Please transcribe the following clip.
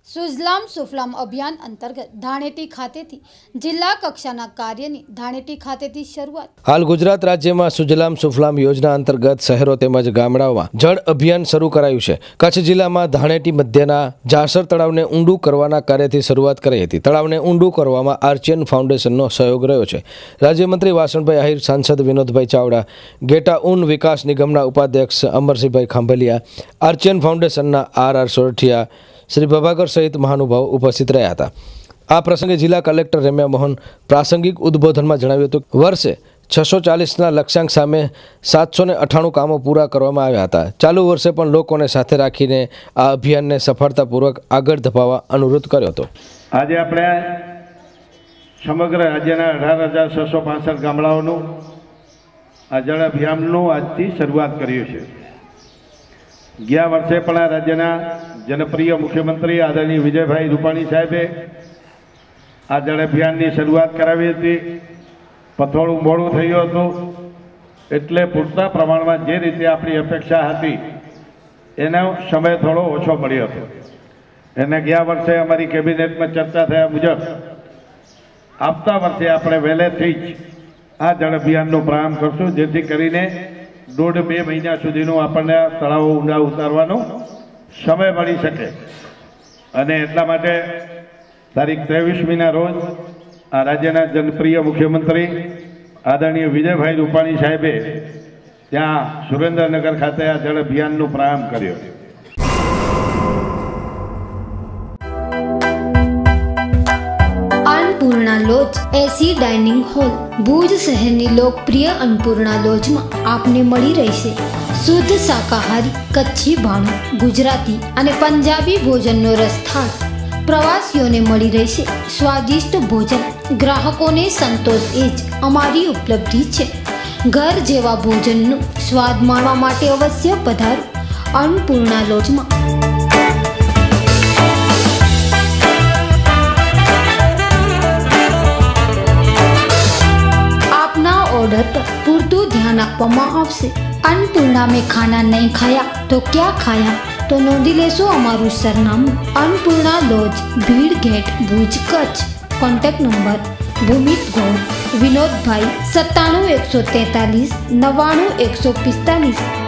સુજલામ સુફલામ અભિયાન અંતર્ગત ધાણેટી ખાતેથી જિલ્લા કક્ષાના કાર્યની ધાણેટી ખાતેથી શરૂઆત। હાલ ગુજરાત રાજ્યમાં સુજલામ સુફલામ યોજના અંતર્ગત શહેરો તેમજ ગામડાઓમાં જળ અભિયાન શરૂ કરાયું છે। કચ્છ જિલ્લામાં ધાણેટી મધ્યના જાસર તળાવને ઊંડું કરવાના કાર્યથી શરૂઆત કરી હતી। તળાવને ઊંડું કરવામાં આર્ચિયન ફાઉન્ડેશનનો સહયોગ રહ્યો છે। રાજ્યમંત્રી વાસણભાઈ આહિર, સાંસદ વિનોદભાઈ ચાવડા, ગેટા ઊન વિકાસ નિગમના ઉપાધ્યક્ષ અમરસિંહભાઈ ખાંભલિયા, આર્ચિયન ફાઉન્ડેશનના આર સોરઠિયા, શ્રી પ્રભાકર સહિત મહાનુભાવ ઉપસ્થિત રહ્યા હતા। આ પ્રસંગે જિલ્લા કલેક્ટર રેમ્યા મોહન પ્રાસંગિક ઉદ્બોધનમાં જણાવ્યું હતું કે વર્ષે 640ના લક્ષ્યાંક સામે 798 કામો પૂરા કરવામાં આવ્યા હતા। ચાલુ વર્ષે પણ લોકોને સાથે રાખીને આ અભિયાનને સફળતાપૂર્વક આગળ ધપાવવા અનુરોધ કર્યો હતો। આજે આપણે સમગ્ર રાજ્યના 18,665 ગામડાઓનું આ જળ અભિયાનનું આજથી શરૂઆત કર્યું છે। ગયા વર્ષે પણ આ રાજ્યના जनप्रिय मुख्यमंत्री आदरणीय विजयभाई रूपाणी साहेबे आ जल अभियान की शुरुआत करावी थी। पथोड़ू मोड़ू थयुं हतुं एटले पूरता प्रमाण में जे रीते आपणी अपेक्षा हती एनो समय थोड़ो ओछो मळ्यो हतो। एने गया वर्षे अमारी केबिनेट में चर्चा थया मुजब आवता वर्षे आपणे वहेलेथी ज आ जल अभियाननो प्रारंभ करशुं, जेथी करीने 1.5-2 महीना सुधीनो आपणे तळावो ऊंडा उतारवानो समय मळी शके। अने एटला माटे तारीख 23मीना रोज आ राज्यना जनप्रिय मुख्यमंत्री आदरणीय विजयभाई रूपाणी साहेबे त्यां सुरेन्द्रनगर खाते आ जल अभियाननो प्रारंभ कर्यो। Annapurna lodge AC dining hall Bhuj शहरनी लोकप्रिय अन्नपूर्णा लॉज में आपने मળી રહેશે शुद्ध शाकाहारी, कच्छी भाणु, गुजराती अने पंजाबी भोजननो रसथाळ। प्रवासीओने मળી રહેશે स्वादिष्ट भोजन। ग्राहकोने संतोष एज अमारी उपलब्धि छे। घर जेवा भोजननो स्वाद माणवा माटे अवश्य पधारो अन्नपूर्णा लॉजमां। आपना ऑर्डर पर पूरतुं ध्यान आपवामां आवशे। अन्नपूर्णा में खाना नहीं खाया तो क्या खाया, तो नोंधी लेशो अमारू सरनामું। Annapurna lodge, Bhid gate, Bhuj, Kutch. Contact number Bhumit Gaud, Vinod bhai 97 143 99 145।